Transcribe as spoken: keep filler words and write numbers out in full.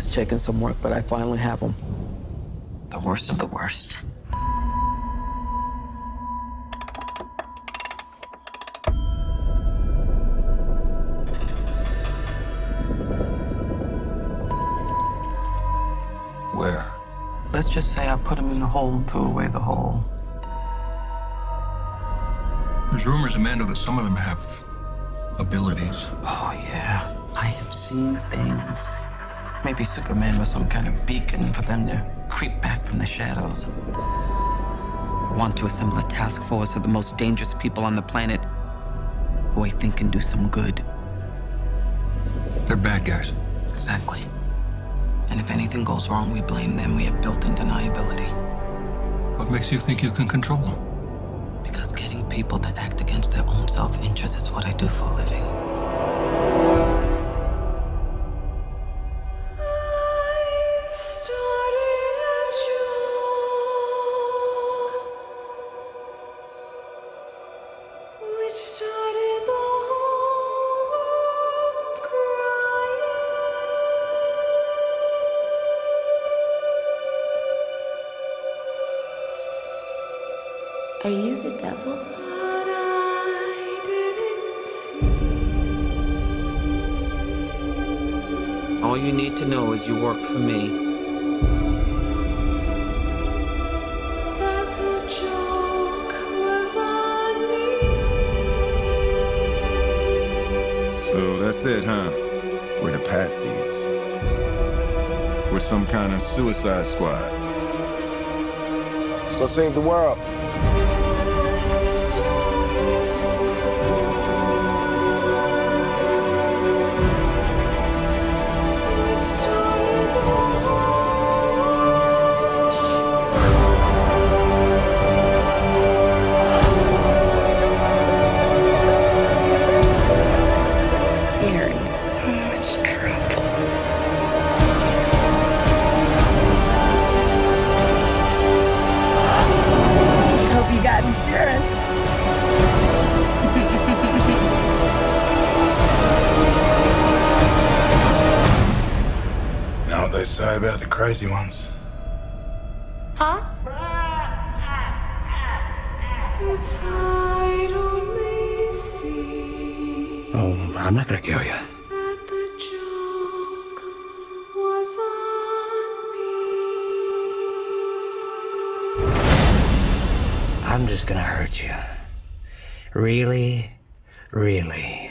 It's taken some work, but I finally have them. The worst of the worst. Where? Let's just say I put him in the hole, threw away the hole. There's rumors, Amanda, that some of them have abilities. Oh, yeah. I have seen things. Maybe Superman was some kind of beacon for them to creep back from the shadows. I want to assemble a task force of the most dangerous people on the planet who I think can do some good. They're bad guys. Exactly. And if anything goes wrong, we blame them. We have built-in deniability. What makes you think you can control them? Because getting people to act against their own self-interest is what I do for a living. Are you the devil? All you need to know is you work for me. That the joke was on me. So that's it, huh? We're the patsies. We're some kind of suicide squad. Let's go save the world. You're in so much trouble. Hope you got insurance. You know what they say about the crazy ones? Huh? If I'd only see Oh, I'm not gonna kill you. that the joke was on me. I'm just gonna hurt you. Really, really